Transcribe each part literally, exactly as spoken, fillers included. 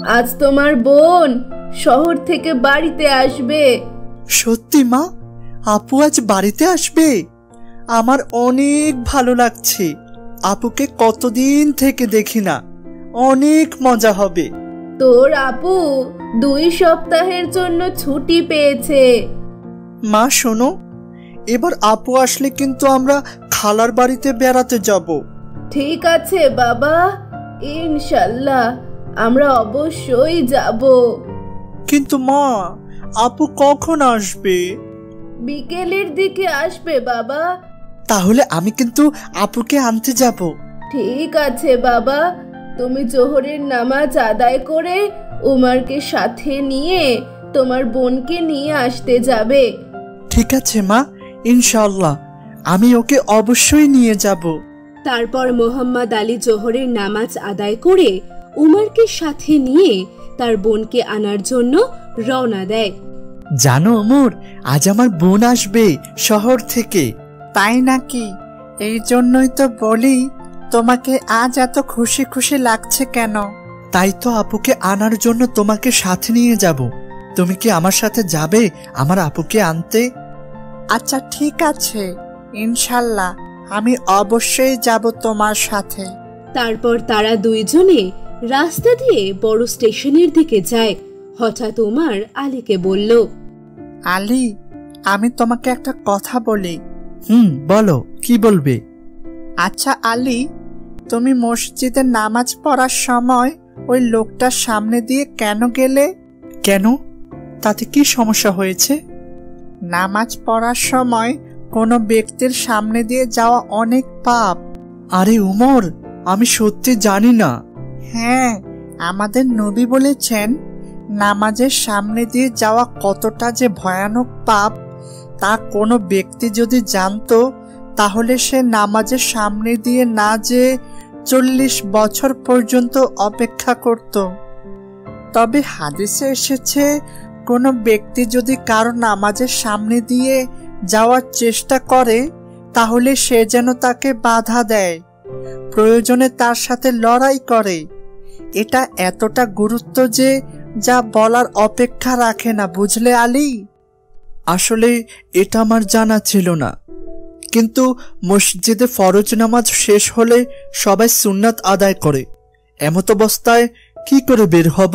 আজ তোমার বোন শহর থেকে বাড়িতে আসবে। সত্যি মা? আপু আজ বাড়িতে আসবে? আমার অনেক ভালো লাগছে। আপুকে কতদিন থেকে দেখি না, অনেক মজা হবে। তোর আপু দুই সপ্তাহের জন্য ছুটি পেয়েছে। মা শোনো, এবার আপু আসলে কিন্তু আমরা খালার বাড়িতে বেড়াতে যাব। ঠিক আছে বাবা, ইনশাল্লাহ আমরা অবশ্যই যাব। কিন্তু মা, আপু কখন আসবে? বিকেলের দিকে আসবে বাবা। তাহলে আমি কিন্তু আপুকে আনতে যাব। ঠিক আছে বাবা, তুমি জোহরের নামাজ আদায় করে উমারকে সাথে নিয়ে তোমার বোনকে নিয়ে আসতে যাবে। ঠিক আছে মা, ইনশাআল্লাহ আমি ওকে অবশ্যই নিয়ে যাব। তারপর মোহাম্মদ আলী জোহরের নামাজ আদায় করে উমারকে সাথে নিয়ে তার বোনকে আনার জন্য রওনা দেয়। জানো ওমর, আজ আমার বোন আসবে শহর থেকে। তাই নাকি? এই জন্যই তো বলি তোমাকে আজ এত খুশি খুশি লাগছে কেন? তাই তো আপুকে আনার জন্য তোমাকে সাথে নিয়ে যাব। তুমি কি আমার সাথে যাবে আমার আপুকে আনতে? আচ্ছা ঠিক আছে, ইনশাল্লাহ আমি অবশ্যই যাব তোমার সাথে। তারপর তারা দুইজনে রাস্তা দিয়ে বড় স্টেশনের দিকে যায়। হঠাৎ উমার আলীকে বলল, আলী, আমি তোমাকে একটা কথা বলি। হুম বলো, কি বলবে? আচ্ছা আলী, তুমি মসজিদে নামাজ পড়ার সময় ওই লোকটার সামনে দিয়ে কেন গেলে? কেন? তাতে কি সমস্যা হয়েছে? নামাজ পড়ার সময় কোনো ব্যক্তির সামনে দিয়ে যাওয়া অনেক পাপ। আরে উমর, আমি সত্যি জানি না। হ্যাঁ, আমাদের নবী বলেছেন নামাজের সামনে দিয়ে যাওয়া কতটা যে ভয়ানক পাপ তা কোনো ব্যক্তি যদি জানতো তাহলে সে নামাজের সামনে দিয়ে না যেয়ে চল্লিশ বছর পর্যন্ত অপেক্ষা করত। তবে হাদিসে এসেছে কোনো ব্যক্তি যদি কারো নামাজের সামনে দিয়ে যাওয়ার চেষ্টা করে তাহলে সে যেন তাকে বাধা দেয়, প্রয়োজনে তার সাথে লড়াই করে। এটা এতটা গুরুত্ব যে যা বলার অপেক্ষা রাখে না, বুঝলে আলী? আসলে এটা আমার জানা ছিল না, কিন্তু মসজিদে ফরজ নামাজ শেষ হলে সবাই সুন্নাত আদায় করে। এমত অবস্থায় কি করে বের হব?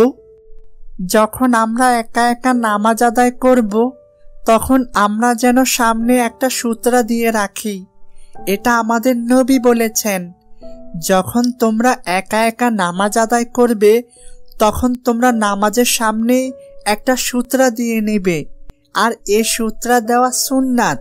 যখন আমরা একা একা নামাজ আদায় করব তখন আমরা যেন সামনে একটা সূত্রা দিয়ে রাখি। এটা আমাদের নবী বলেছেন, যখন তোমরা একা একা নামাজ আদায় করবে তখন তোমরা নামাজের সামনে একটা সূত্রা দিয়ে নেবে, আর এ সূত্রা দেওয়া সুন্নাত।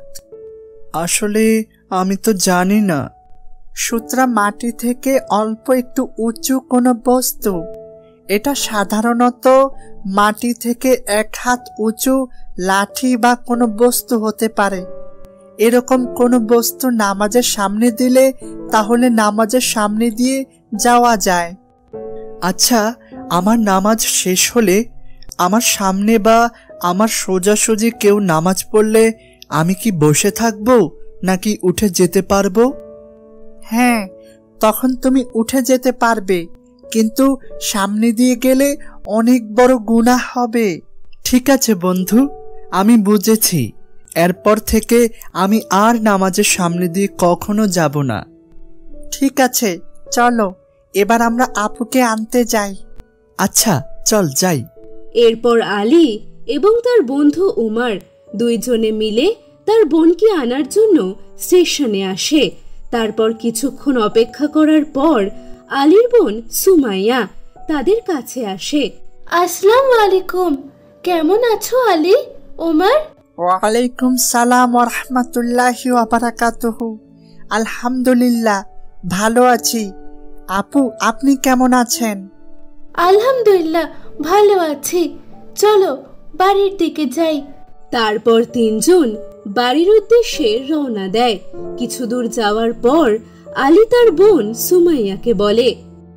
আসলে আমি তো জানি না। সূত্রা মাটি থেকে অল্প একটু উঁচু কোনো বস্তু। এটা সাধারণত মাটি থেকে এক হাত উঁচু লাঠি বা কোনো বস্তু হতে পারে। এরকম কোনো বস্তু নামাজের সামনে দিলে তাহলে নামাজের সামনে দিয়ে যাওয়া যায়। আচ্ছা, আমার নামাজ শেষ হলে আমার সামনে বা আমার সোজাসুজি কেউ নামাজ পড়লে আমি কি বসে থাকবো নাকি উঠে যেতে পারবো? হ্যাঁ, তখন তুমি উঠে যেতে পারবে, কিন্তু সামনে দিয়ে গেলে অনেক বড় গুনাহ হবে। ঠিক আছে বন্ধু, আমি বুঝেছি। এরপর থেকে আমি আর নামাজের সামনে দিয়ে কখনো যাব না। ঠিক আছে, চলো এবার আমরা আপুকে আনতে যাই। আচ্ছা চল যাই। এরপর আলী এবং তার বন্ধু উমার দুইজনে মিলে তার বোনকে আনার জন্য স্টেশনে আসে। তারপর কিছুক্ষণ অপেক্ষা করার পর আলীর বোন সুমাইয়া তাদের কাছে আসে। আসসালামু আলাইকুম, কেমন আছো আলী? ওমর? ওয়ালাইকুম সালাম ওয়া রাহমাতুল্লাহি ওয়া বারাকাতুহু। আলহামদুলিল্লাহ ভালো আছি। আপু, আপনি কেমন আছেন? আলহামদুলিল্লাহ ভালো আছি, চলো বাড়ির দিকে যাই। তারপর তিনজন বাড়ির উদ্দেশ্যে রওনা দেয়। কিছু দূর যাওয়ার পর আলী তার বোন সুমাইয়াকে বলে,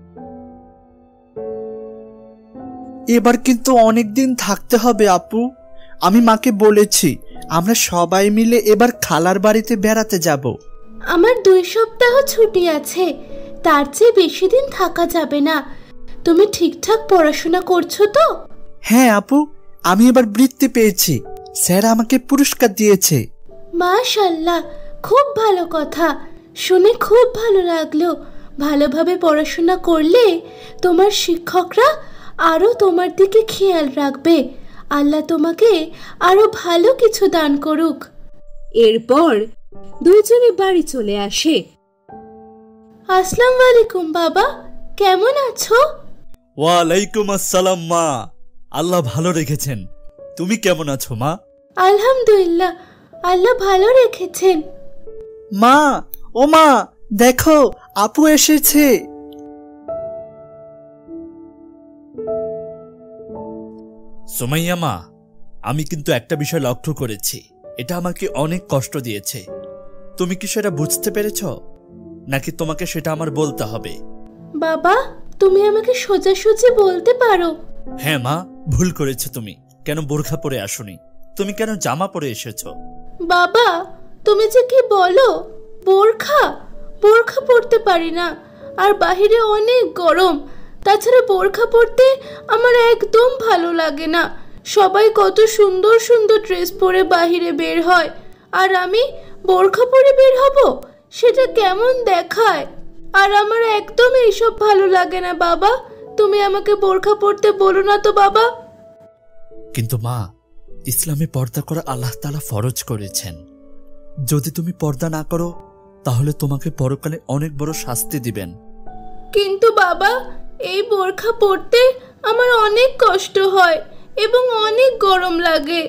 এবার কিন্তু অনেক দিন থাকতে হবে আপু। আমি মাকে বলেছি আমরা সবাই মিলে এবার খালার বাড়িতে বেড়াতে যাব। আমার দুই সপ্তাহ ছুটি আছে, তার চেয়ে বেশি দিন থাকা যাবে না। তুমি ঠিকঠাক পড়াশোনা করছো তো? হ্যাঁ আপু, আমি এবার বৃত্তি পেয়েছি, স্যার আমাকে পুরস্কার দিয়েছে। মাশাআল্লাহ, খুব ভালো কথা, শুনে খুব ভালো লাগলো। ভালোভাবে পড়াশোনা করলে তোমার শিক্ষকরা আরো তোমার দিকে খেয়াল রাখবে। আল্লাহ তোমাকে আরো ভালো কিছু দান করুক। এরপর দুইজনে বাড়ি চলে আসে। আসসালামু আলাইকুম বাবা, কেমন আছো? ওয়ালাইকুম আসসালাম মা, আল্লাহ ভালো রেখেছেন। তুমি কেমন আছো মা? আলহামদুলিল্লাহ, আল্লাহ ভালো রেখেছেন। মা, ও মা, দেখো আপু এসেছে। সুমাইয়া মা, আমি কিন্তু একটা বিষয় লক্ষ্য করেছি, এটা আমাকে অনেক কষ্ট দিয়েছে। তুমি কি সেটা বুঝতে পেরেছ, নাকি তোমাকে সেটা আমার বলতে হবে? বাবা, তুমি আমাকে সোজাসুজি বলতে পারো। হ্যাঁ মা, ভুল করেছো তুমি। কেন বোরখা পরে আসোনি? তুমি কেন জামা পরে এসেছো? বাবা, তুমি যে কি বলো? বোরখা বোরখা পরতে পারি না, আর বাহিরে অনেক গরম। তাছাড়া বোরখা পরতে আমার একদম ভালো লাগে না। সবাই কত সুন্দর সুন্দর ড্রেস পরে বাহিরে বের হয়, আর আমি বোরখা পরে বের হব? সেটা কেমন দেখায়? আর আমার একদম এইসব ভালো লাগে না বাবা। তুমি আমাকে বোরখা পরতে বলো না তো বাবা। কিন্তু মা, ইসলামে পর্দা করা আল্লাহ তাআলা ফরজ করেছেন। যদি তুমি পর্দা না করো তাহলে তোমাকে পরকালে অনেক বড় শাস্তি দিবেন। কিন্তু বাবা, এই বোরখা পরতে আমার অনেক কষ্ট হয় এবং অনেক গরম লাগে।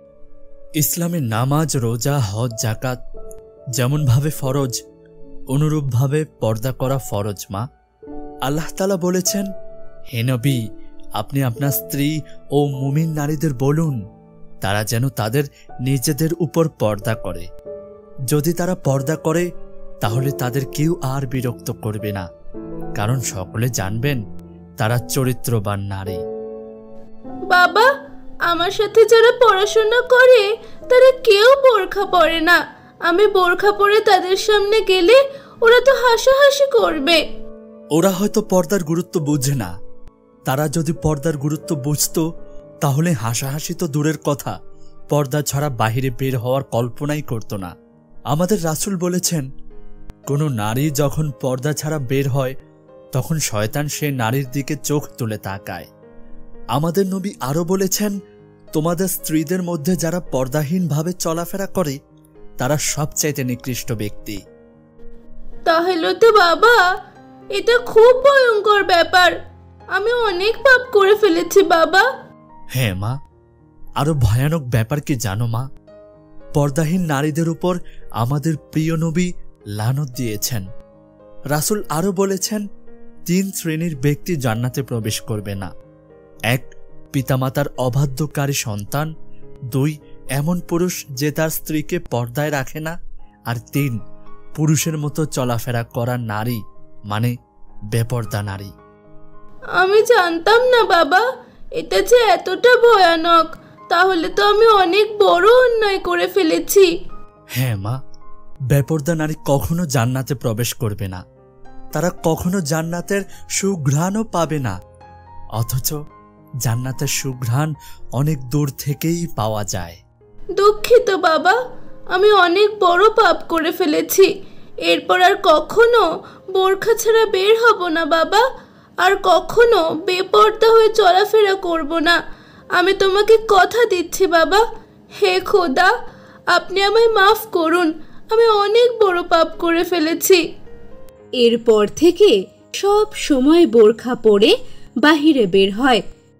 ইসলামে নামাজ, রোজা, হজ, যাকাত যেমন ভাবে ফরজ, অনুরূপ ভাবে পর্দা করা ফরজ মা। আল্লাহ তাআলা বলেছেন, হে নবী, আপনি আপনার স্ত্রী ও মুমিন নারীদের বলুন তারা যেন তাদের নিজেদের উপর পর্দা করে। যদি তারা পর্দা করে তাহলে তাদের কেউ আর বিরক্ত করবে না, কারণ সকলে জানবেন তারা চরিত্রবান নারী। বাবা, আমার সাথে যারা পড়াশোনা করে তারা কেউ বোরখা পরে না। আমি বোরখা পরে তাদের সামনে গেলে ওরা তো হাসাহাসি করবে। ওরা হয়তো পর্দার গুরুত্ব বুঝে না। তারা যদি পর্দার গুরুত্ব বুঝতো তাহলে হাসাহাসি তো দূরের কথা, পর্দা ছাড়া বাহিরে বের হওয়ার কল্পনাই করত না। আমাদের রাসূল বলেছেন, কোনো নারী যখন পর্দা ছাড়া বের হয় তখন শয়তান সে নারীর দিকে চোখ তুলে তাকায়। আমাদের নবী আরো বলেছেন, তোমাদের স্ত্রীদের মধ্যে যারা পর্দাহীন ভাবে চলাফেরা করে তারা সবচাইতে নিকৃষ্ট ব্যক্তি। তাহলে তো বাবা, এটা খুব ভয়ঙ্কর ব্যাপার। আমি অনেক পাপ করে ফেলেছি বাবা। হ্যাঁ মা, আরো ভয়ানক ব্যাপার কি জানো মা? পর্দাহীন নারীদের উপর আমাদের প্রিয় নবী লানত দিয়েছেন। রাসূল আরো বলেছেন, তিন শ্রেণীর ব্যক্তি জান্নাতে প্রবেশ করবে না। এক, পিতামাতার অবাধ্যকারী সন্তান। দুই, এমন পুরুষ যে তার স্ত্রীকে পর্দায় রাখে না। আর তিন, পুরুষের মতো চলাফেরা করা নারী, মানে বেপর্দা নারী। আমি জানতাম না বাবা, এটা যে এতটা ভয়ানক। তাহলে তো আমি অনেক বড় অন্যায় করে ফেলেছি। হ্যাঁ মা, বেপর্দা নারী কখনো জান্নাতে প্রবেশ করবে না। তারা কখনো জান্নাতের সুঘ্রাণও পাবে না, অথচ জান্নাতের সুঘ্রাণ অনেক দূর থেকেই পাওয়া যায়। দুঃখিত বাবা, আমি অনেক বড় পাপ করে ফেলেছি। এরপর আর কখনো বোরখা ছাড়া বের হব না বাবা, আর কখনো বেপর্দা হয়ে চলাফেরা করব না। আমি তোমাকে কথা দিচ্ছি বাবা। হে খোদা, আপনি আমায় মাফ করুন, আমি অনেক বড় পাপ করে ফেলেছি। এরপর থেকে সব সময় বোরখা পরে বাহিরে বের হয়।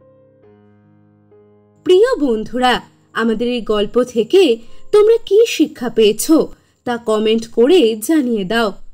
প্রিয় বন্ধুরা, আমাদের এই গল্প থেকে তোমরা কি শিক্ষা পেয়েছো তা কমেন্ট করে জানিয়ে দাও।